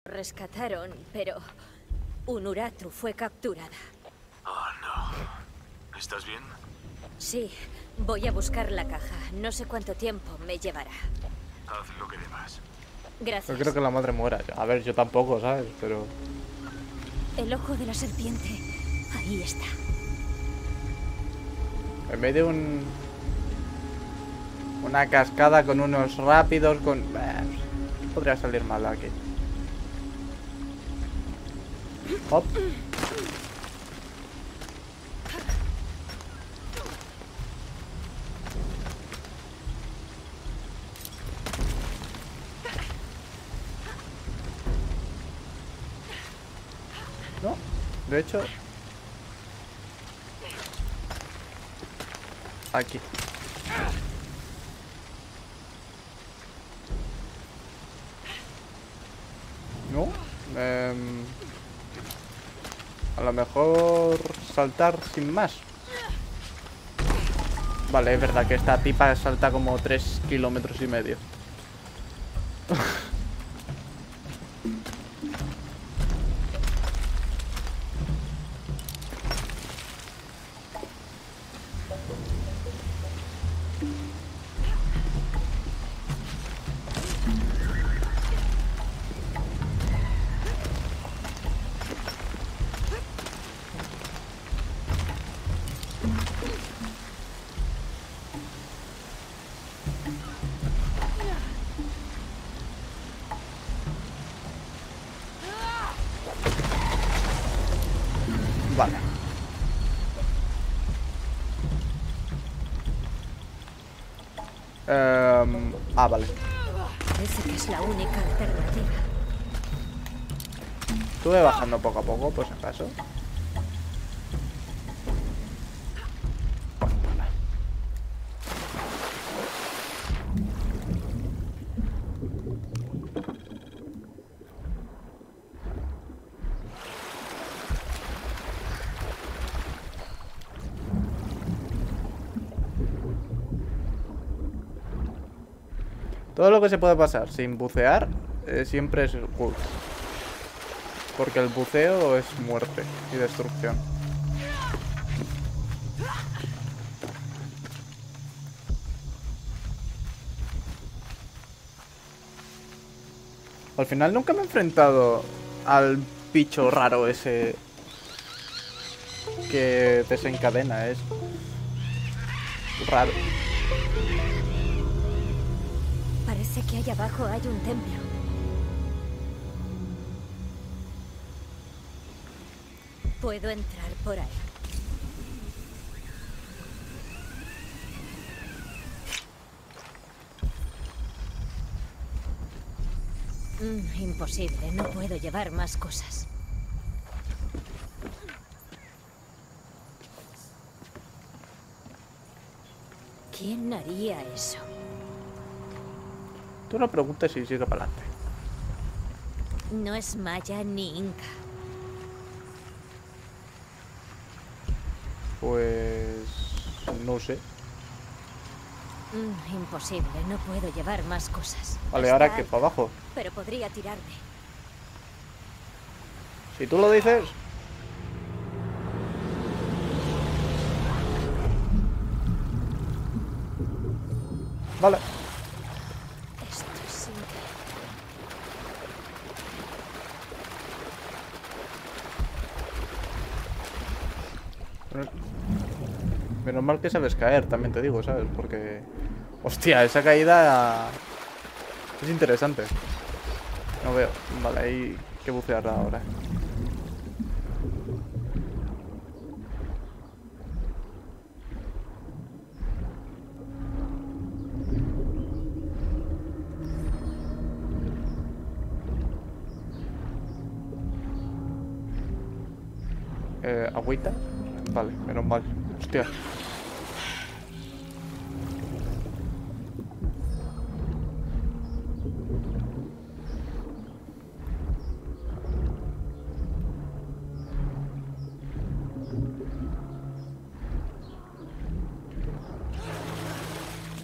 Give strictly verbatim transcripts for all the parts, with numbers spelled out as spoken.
rescataron, pero Unuratu fue capturada. Oh, no. ¿Estás bien? Sí, voy a buscar la caja. No sé cuánto tiempo me llevará. Haz lo que debas. Gracias. Yo creo que la madre muera. A ver, yo tampoco, ¿sabes? Pero... El ojo de la serpiente. Ahí está. En vez de un... Una cascada con unos rápidos, con... Bah, podría salir mal aquí. Hop. No, de hecho... Aquí. No. Eh, a lo mejor saltar sin más. Vale, es verdad que esta tipa salta como tres kilómetros y medio. Vale. Um, ah, vale. Parece que es la única alternativa. Estuve bajando poco a poco, por si acaso. Todo lo que se puede pasar sin bucear eh, siempre es good. Porque el buceo es muerte y destrucción. Al final nunca me he enfrentado al bicho raro ese que desencadena. Es raro. Parece que allá abajo hay un templo. Puedo entrar por ahí. Mm, imposible, no puedo llevar más cosas. ¿Quién haría eso? Tú no preguntes y sigue para adelante. No es maya ni inca. Pues... no sé. Mm, imposible, no puedo llevar más cosas. Vale, Está ¿ahora qué? alta, ¿Para abajo? pero podría tirarme. Si tú lo dices... Vale. Esto es increíble. Menos mal que sabes caer, también te digo, ¿sabes? Porque... Hostia, esa caída... Es interesante. No veo. Vale, hay que bucear ahora. Eh, agüita. Vale, menos mal. Hostia.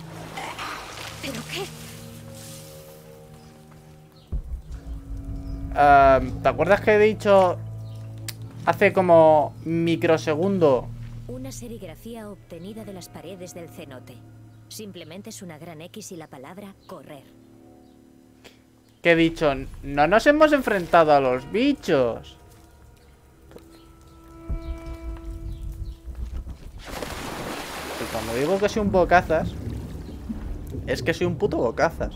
¿Pero qué? Uh, ¿Te acuerdas que he dicho hace como microsegundo? Una serigrafía obtenida de las paredes del cenote. Simplemente es una gran X y la palabra correr. Que he dicho, no nos hemos enfrentado a los bichos. Y cuando digo que soy un bocazas, es que soy un puto bocazas.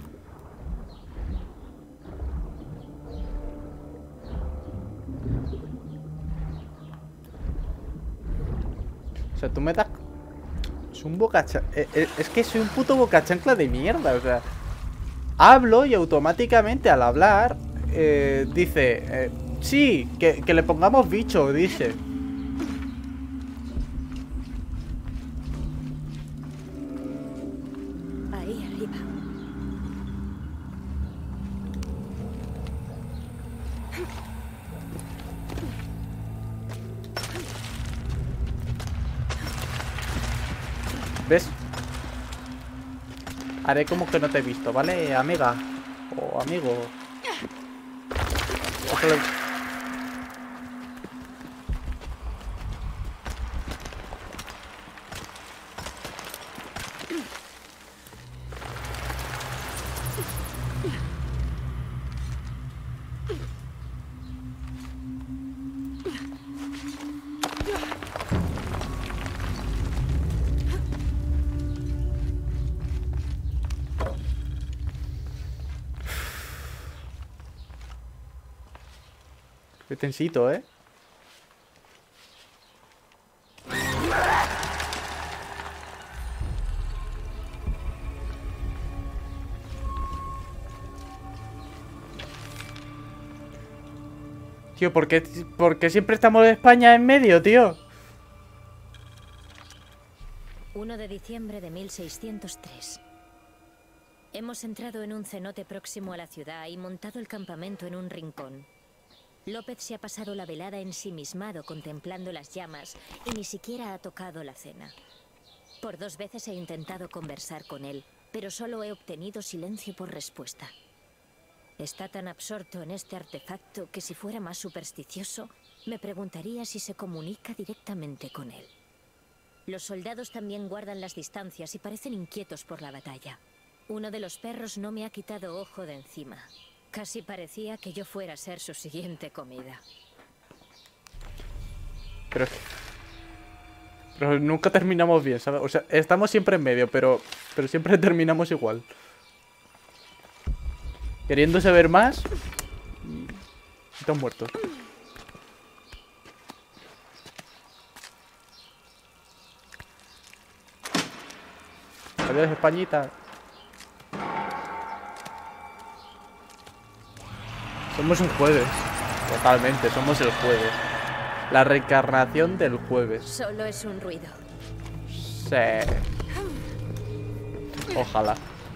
O sea, tú me das... Es un bocacha... Es que soy un puto bocachancla de mierda, o sea... Hablo y automáticamente al hablar eh, dice... Eh, sí, que, que le pongamos bicho, dice. Ahí arriba. ¿Ves? Haré como que no te he visto, ¿vale, amiga? O amigo. Ojalá... Qué tensito, ¿eh? Tío, ¿por qué, por qué siempre estamos de España en medio, tío? uno de diciembre de mil seiscientos tres. Hemos entrado en un cenote próximo a la ciudad y montado el campamento en un rincón. López se ha pasado la velada ensimismado contemplando las llamas y ni siquiera ha tocado la cena. Por dos veces he intentado conversar con él, pero solo he obtenido silencio por respuesta. Está tan absorto en este artefacto que si fuera más supersticioso, me preguntaría si se comunica directamente con él. Los soldados también guardan las distancias y parecen inquietos por la batalla. Uno de los perros no me ha quitado ojo de encima. Casi parecía que yo fuera a ser su siguiente comida. Pero, pero nunca terminamos bien, ¿sabes? O sea, estamos siempre en medio, pero, pero siempre terminamos igual. Queriendo saber más. Y están muertos. Adiós, Españita. Somos un jueves. Totalmente, somos el jueves. La reencarnación del jueves. Solo es un ruido. Sí. Ojalá.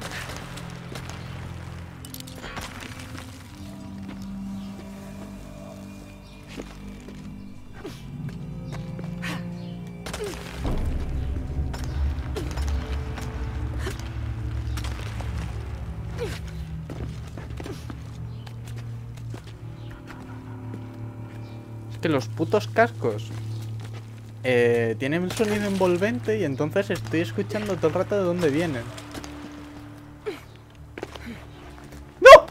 Que los putos cascos eh, tienen un sonido envolvente y entonces estoy escuchando todo el rato de dónde vienen. ¡No!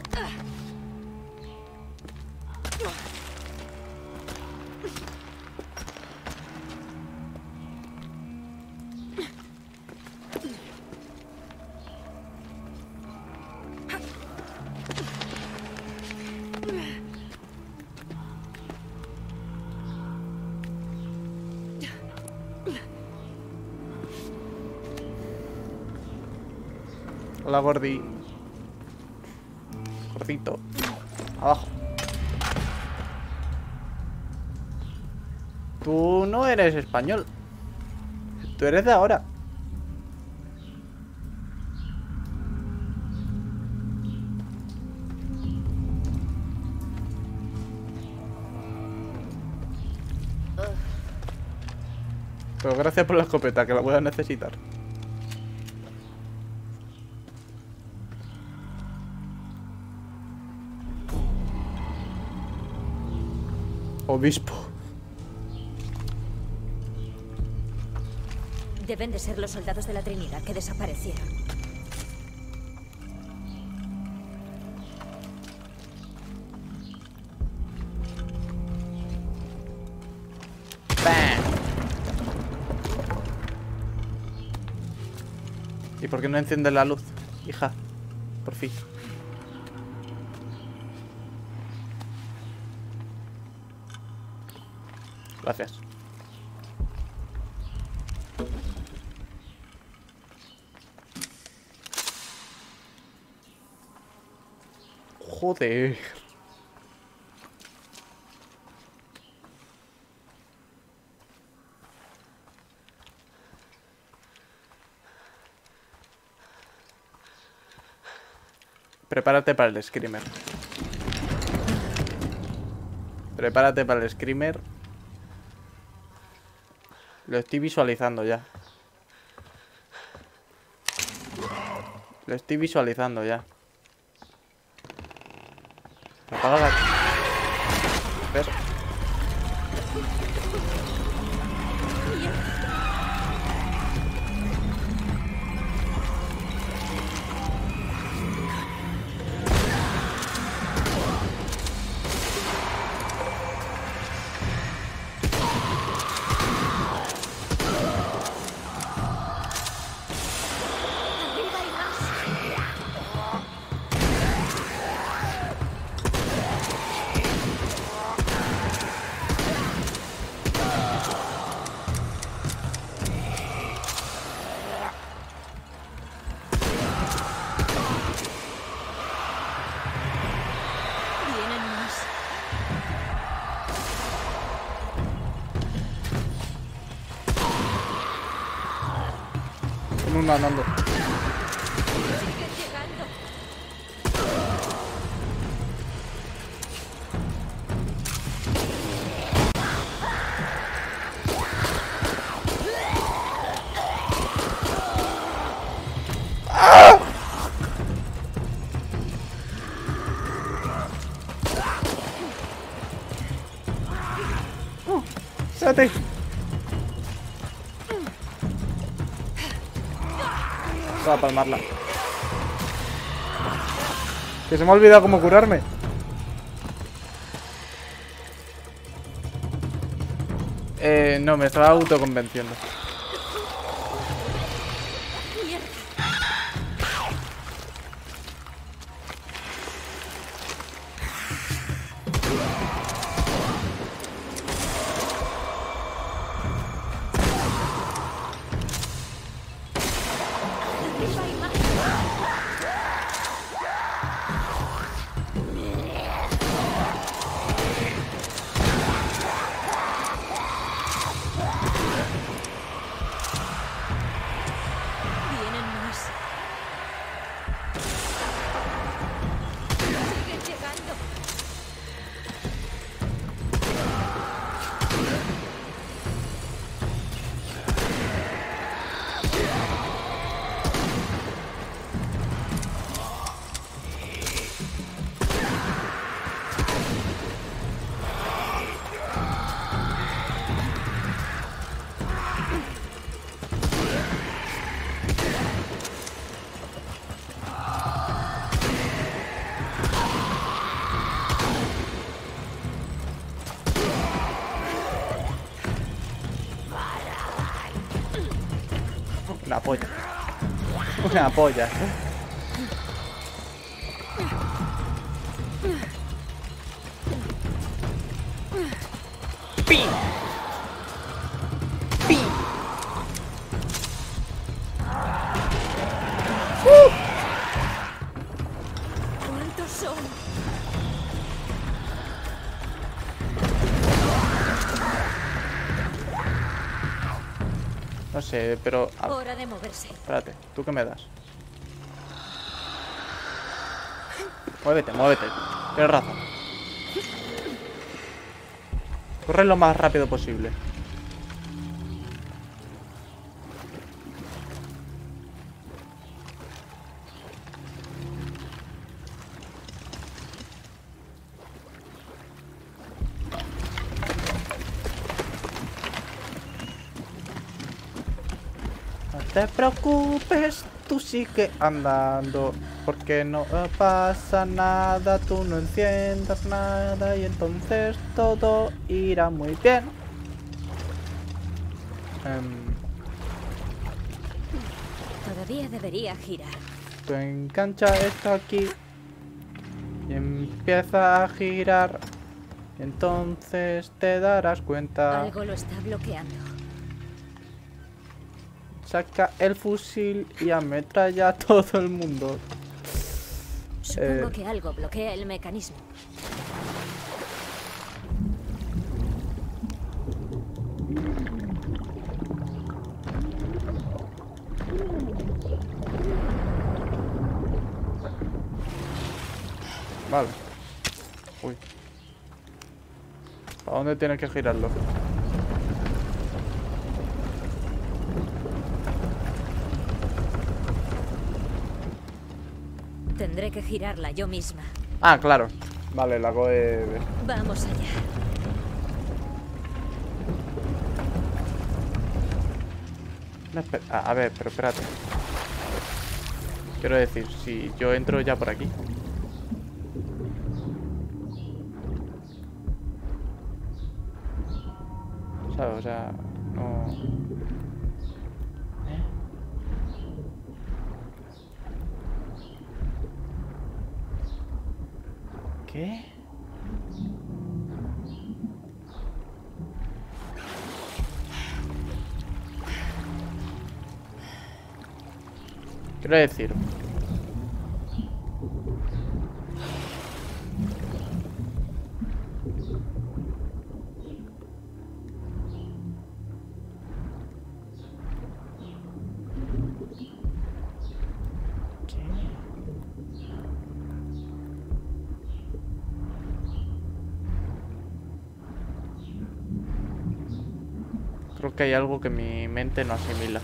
Hola, Gordi. Gordito. Abajo. Tú no eres español. Tú eres de ahora. Pero gracias por la escopeta, que la voy a necesitar. Obispo. Deben de ser los soldados de la Trinidad que desaparecieron. ¡Bam! ¿Y por qué no enciende la luz, hija? Por fin. Gracias. Joder. Prepárate para el screamer. Prepárate para el screamer. Lo estoy visualizando ya. Lo estoy visualizando ya. Apaga la... ¿Ves? Uno andando. ¡Ah! Oh, espérate. Voy a palmarla. Que se me ha olvidado cómo curarme. Eh, no, me estaba autoconvenciendo. Una polla. Una polla. ¡Pin! ¡Pin! ¡Uh! ¿Cuántos son? No sé, pero... ah, Hora de moverse. espérate, ¿tú qué me das? Muévete, muévete. Tienes razón. Corre lo más rápido posible. te preocupes, tú sigue andando, porque no pasa nada, tú no enciendas nada y entonces todo irá muy bien. Um, Todavía debería girar. tú engancha esto aquí y empieza a girar, y entonces te darás cuenta. Algo lo está bloqueando. Saca el fusil y ametralla a todo el mundo. Supongo Eh. que algo bloquea el mecanismo. Vale. Uy. ¿A dónde tienes que girarlo? Tendré que girarla yo misma. Ah, claro. Vale, la acabo de ver. Vamos allá. No, espe- a, a ver, pero espérate. Quiero decir, si yo entro ya por aquí. ¿Sabes? O sea, no... ¿Eh? ¿Qué? Quiero decir... Creo que hay algo que mi mente no asimila.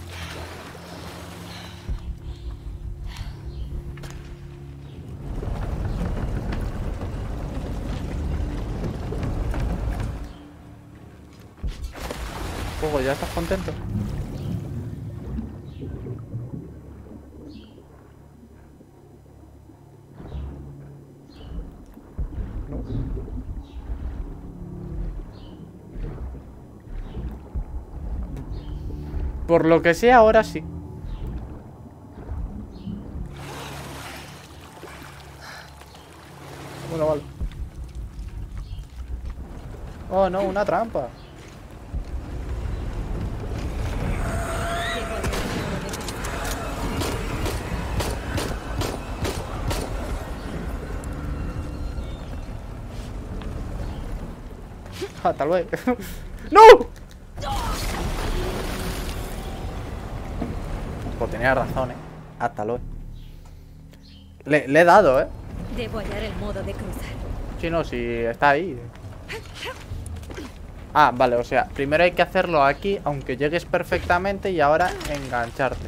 Juego, ¿ya estás contento? No. Por lo que sea, ahora sí. Bueno, vale. Oh, no, una trampa. Hasta luego. ¡No! Pues tenía razón, eh. Hasta luego. Le, le he dado, eh. Debo hallar el modo de cruzar. Sí, no, si está ahí. Ah, vale, o sea, primero hay que hacerlo aquí, aunque llegues perfectamente, y ahora engancharte.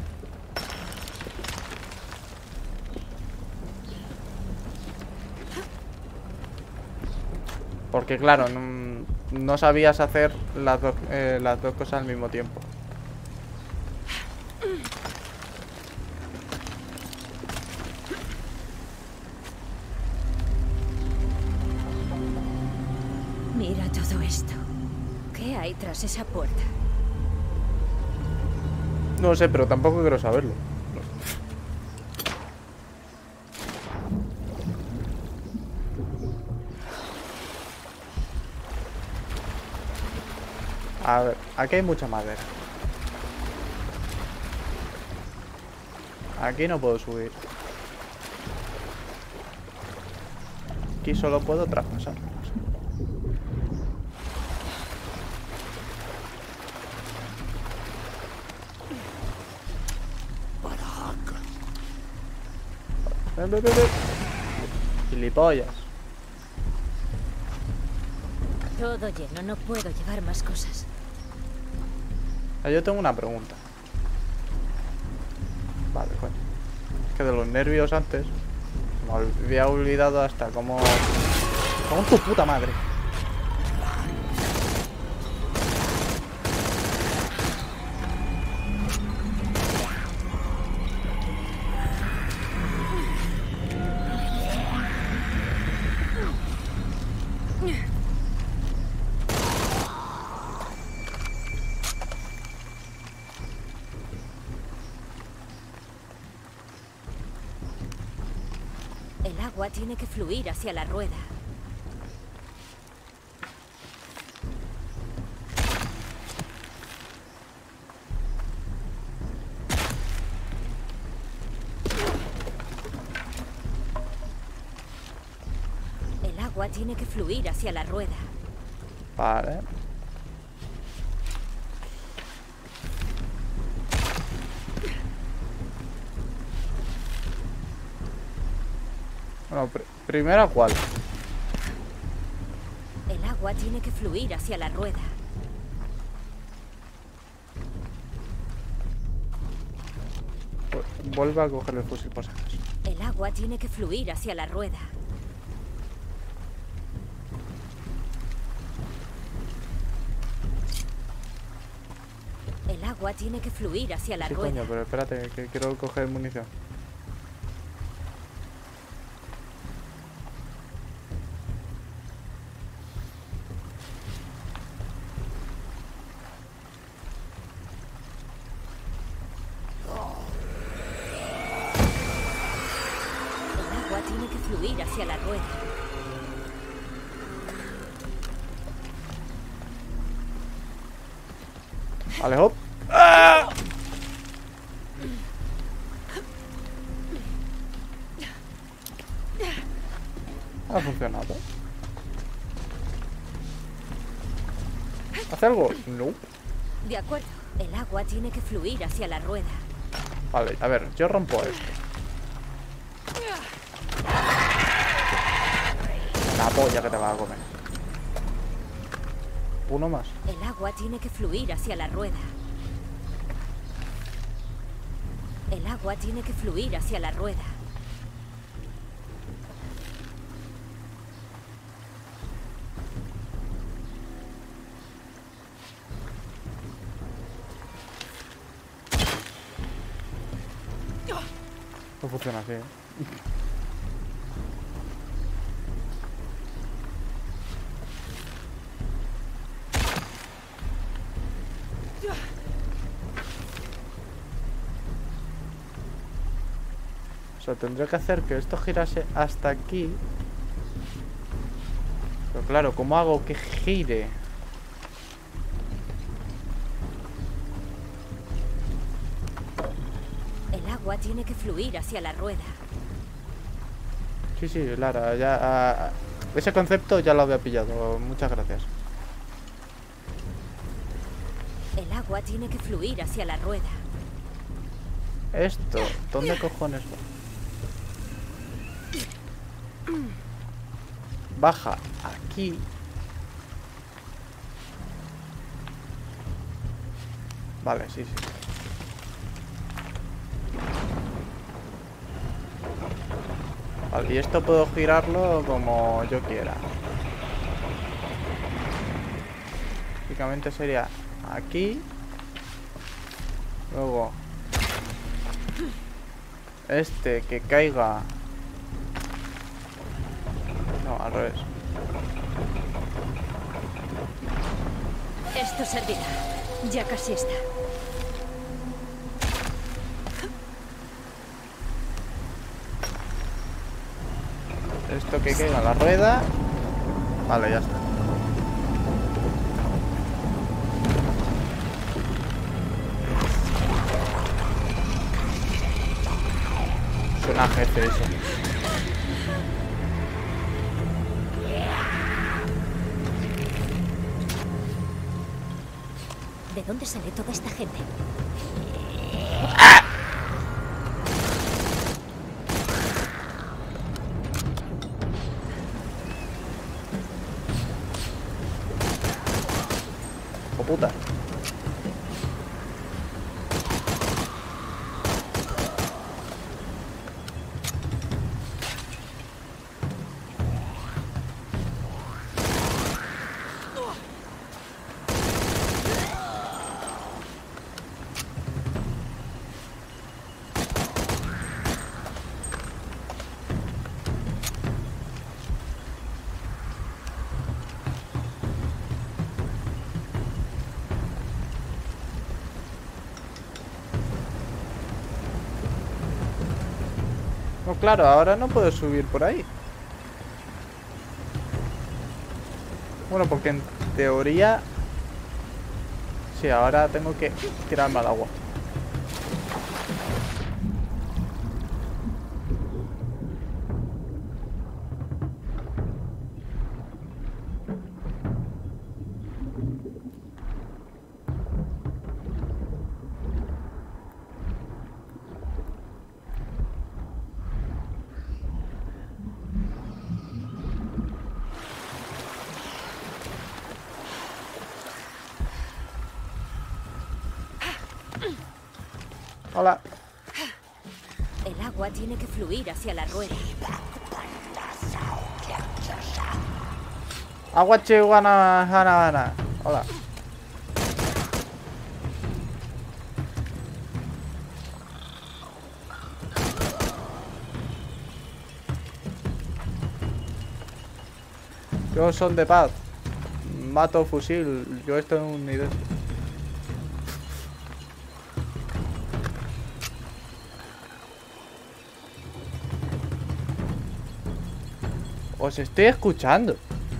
Porque claro, no, no sabías hacer las, do, eh, las dos cosas al mismo tiempo. Mira todo esto. ¿Qué hay tras esa puerta? No sé, pero tampoco quiero saberlo. A ver, aquí hay mucha madera. Aquí no puedo subir. Aquí solo puedo traspasar. Ven, ven, ven, ven. Gilipollas. Todo lleno, no puedo llevar más cosas. Ah, yo tengo una pregunta. Vale, coño. Es que de los nervios antes me había olvidado hasta cómo... ¡Con tu puta madre! El agua tiene que fluir hacia la rueda. El agua tiene que fluir hacia la rueda. Vale. Bueno, pr primero ¿cuál? El agua tiene que fluir hacia la rueda. Vuelve a coger el fusil por si acaso. El agua tiene que fluir hacia la rueda. El agua tiene que fluir hacia la Sí, rueda. coño, pero espérate, que quiero coger munición. El agua tiene que fluir hacia la rueda. Vale, hop. ¡Ah! Ha funcionado. ¿Hace algo? No. De acuerdo. El agua tiene que fluir hacia la rueda. Vale, a ver, yo rompo esto. La polla que te va a comer. Uno más. El agua tiene que fluir hacia la rueda. El agua tiene que fluir hacia la rueda. No funciona así, ¿eh? O sea, tendría que hacer que esto girase hasta aquí. Pero claro, ¿cómo hago que gire? El agua tiene que fluir hacia la rueda. Sí, sí, Lara, ya... ah, ese concepto ya lo había pillado. Muchas gracias. El agua tiene que fluir hacia la rueda. Esto, ¿dónde cojones va? Baja aquí. Vale, sí, sí. Vale, y esto puedo girarlo como yo quiera. Básicamente sería aquí. Luego este que caiga. No, al revés. Esto servirá. Ya casi está. Esto que caiga en la rueda. Vale, ya está. Suena jefe eso. ¿De dónde sale toda esta gente? ¡Oh, puta! No, claro, ahora no puedo subir por ahí. Bueno, porque en teoría... Sí, ahora tengo que tirarme al agua. Hola. El agua tiene que fluir hacia la rueda. Agua chihuana, hana, hana. Hola. Yo son de paz. Mato fusil. Yo estoy en un nivel. Os estoy escuchando.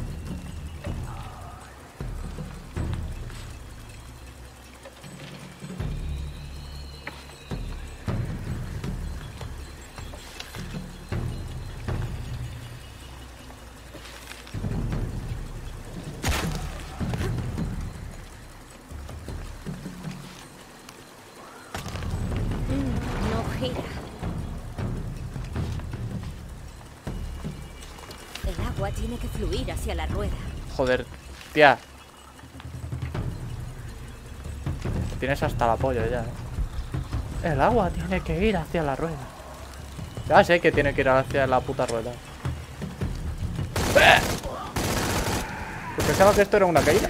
No gira. El agua tiene que fluir hacia la rueda. Joder, tía. Tienes hasta la polla ya, ¿eh? El agua tiene que ir hacia la rueda. Ya sé que tiene que ir hacia la puta rueda. Pues pensaba que esto era una caída.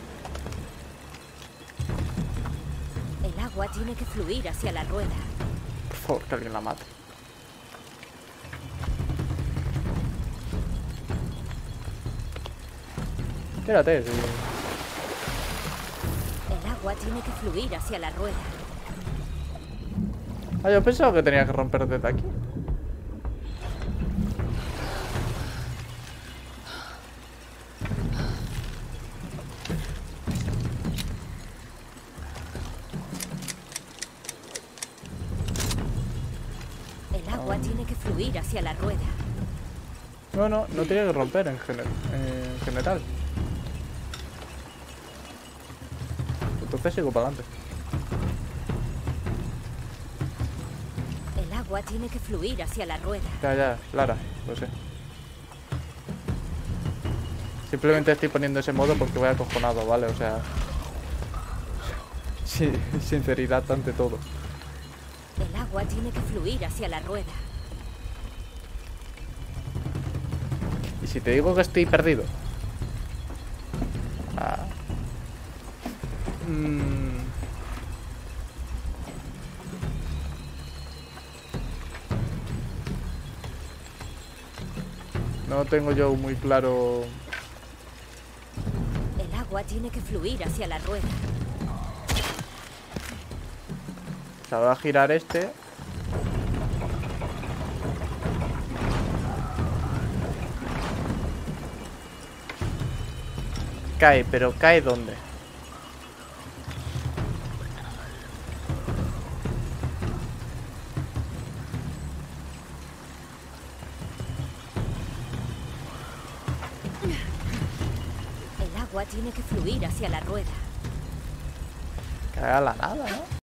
El agua tiene que fluir hacia la rueda. Por favor, que alguien la mate. Quédate, sí. El agua tiene que fluir hacia la rueda. Ah, yo pensaba que tenía que romper desde aquí. El agua tiene que fluir hacia la rueda. No, no, no tiene que romper en, gener en general. Entonces sigo para adelante. El agua tiene que fluir hacia la rueda. Ya, ya, Lara, lo sé. Simplemente estoy poniendo ese modo porque voy acojonado, ¿vale? O sea... Sí, sinceridad ante todo. El agua tiene que fluir hacia la rueda. ¿Y si te digo que estoy perdido? Ah. Mm. No tengo yo muy claro. El agua tiene que fluir hacia la rueda. O sea, voy a girar este. Cae, pero ¿cae dónde? El agua tiene que fluir hacia la rueda. Cae a la nada, ¿no?